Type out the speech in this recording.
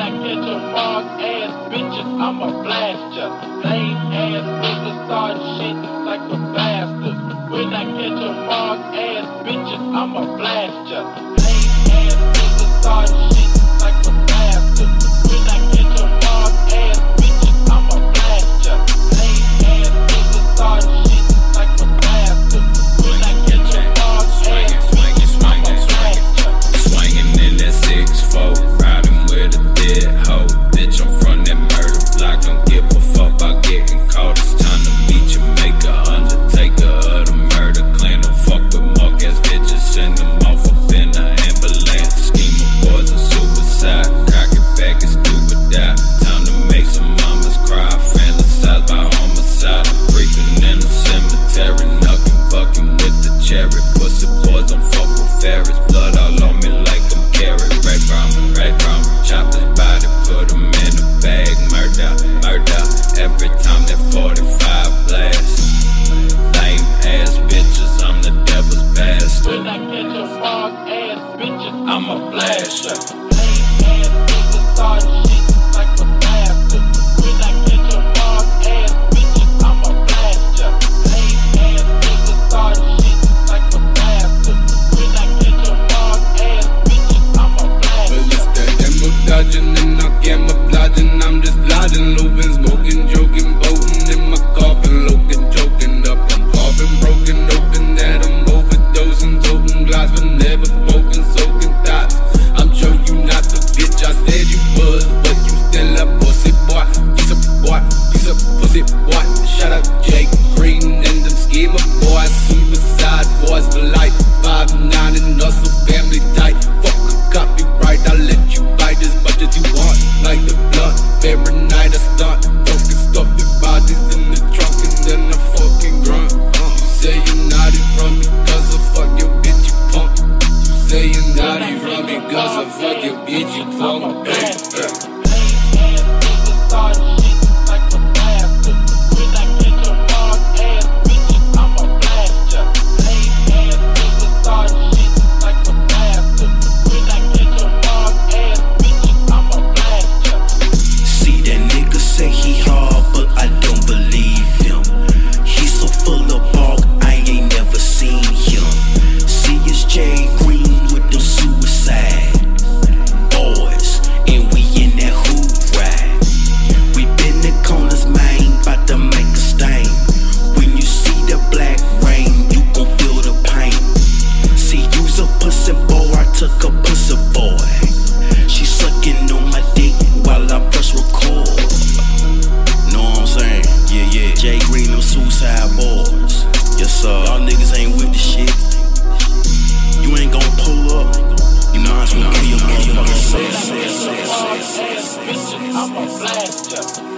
I catch a mark ass bitches, I'ma blast ya. Lame ass niggas start shit like a bastard. When I catch a mark ass bitches, I'ma blast ya. Lame ass niggas start shit like a bastard. When I catch a mark ass bitches, I'ma blast ya. Lame ass niggas start shit like a bastard. When I catch a mark ass bitches, I'ma blast ya. Swinging in that 6'4", riding with a dead hoe. Bitch, I'm from that murder block, don't give a fuck about getting caught. It's time to meet your maker, undertaker of the murder clan. Don't fuck with mark ass bitches, send them off up in the ambulance. Scheme of boys and suicide, cock it back and stupid die. Time to make some mamas cry, fantasize by homicide. I'm creeping in the cemetery, knucking, bucking with the cherry. Pussy boys don't fuck with fairies, blood all on me like I'm carried. Red brown, choppers body, put them in a bag. Murder, every time that 45 blast. Lame ass bitches, I'm the devil's bastard. When I catch a mark ass bitches, I'ma blast ya. Lame ass niggas start shit like a bastard. When I catch a mark ass bitches, I'ma blast ya. Lame ass niggas start shit like a bastard. When I catch a mark ass bitches, I'ma blast Well, ya. it's that demo dodging and I camouflaging. I'm just gliding, looping, smoking, joking, boating in my coffin, looking, joking up. I'm coughing, broken open that I'm overdosing, toting glass, but never spoken, soaking thoughts. I'm sure you not the bitch I said you was, but you still a pussy boy. You's a boy, you's a pussy boy. Shout out Jake Green and them schemer boys, suicide boys for life. 5'9" and hustle family tight. Fuck a copyright, I'll let you buy as much as you want. Like the blunt, every night I stunt. Fucking stuffing bodies in the trunk and then I fucking grunt. You say you're naughty from me cause I fuck your bitch, you punk. You say you're naughty from me cause I fuck your bitch, you punk. Lame ass niggas start shit like a bastard. When I catch a mark ass bitches, I'ma blast ya. Lame ass niggas start shit like a bastard. When I catch a mark ass bitches, I'ma blast ya. See that nigga say he hard, but I don't believe him. He's so full of bark, I ain't never seen him. See it's Jay Green with the suicide boys, and we in that hoop ride. We been the corners, man, bout to make a stain. When you see the black rain, you gon' feel the pain. See you's a pussy boy, I took a pussy boy. She sucking on my dick while I press record. Know what I'm saying? Yeah. Jay Green, them suicide boys. Yes sir. Y'all niggas ain't with the shit. You ain't gon' pull up. You know I'm gonna kill your motherfucking When I catch a mark ass bitches, I'ma blast ya.